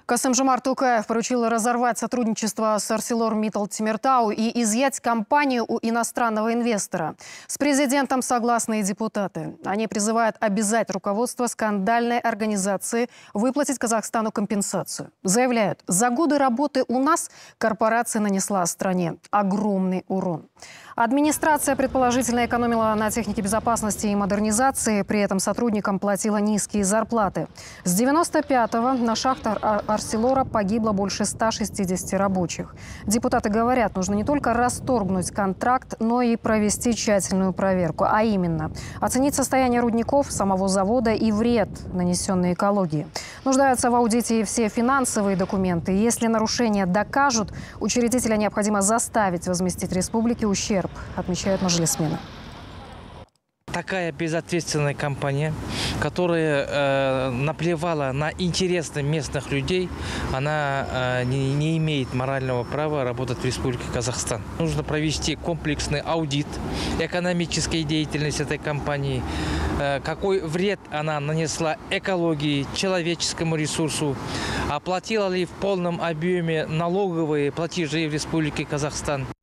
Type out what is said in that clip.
Касым-Жомарт Токаев поручил разорвать сотрудничество с ArcelorMittal Темиртау и изъять компанию у иностранного инвестора. С президентом согласны и депутаты. Они призывают обязать руководство скандальной организации выплатить Казахстану компенсацию. Заявляют, за годы работы у нас корпорация нанесла стране огромный урон. Администрация предположительно экономила на технике безопасности и модернизации, при этом сотрудникам платила низкие зарплаты. С 95-го на шахтах Арселора погибло больше 160 рабочих. Депутаты говорят, нужно не только расторгнуть контракт, но и провести тщательную проверку. А именно, оценить состояние рудников, самого завода и вред, нанесенный экологии. Нуждаются в аудите и все финансовые документы. Если нарушения докажут, учредителя необходимо заставить возместить республике ущерб, отмечают мажилисмены. Такая безответственная компания, которая наплевала на интересы местных людей, она не имеет морального права работать в Республике Казахстан. Нужно провести комплексный аудит экономической деятельности этой компании, какой вред она нанесла экологии, человеческому ресурсу, оплатила ли в полном объеме налоговые платежи в Республике Казахстан.